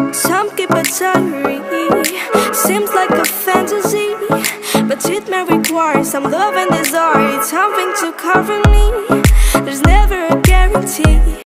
Some keep a diary, seems like a fantasy, but it may require some love and desire. It's something to cover me, there's never a guarantee.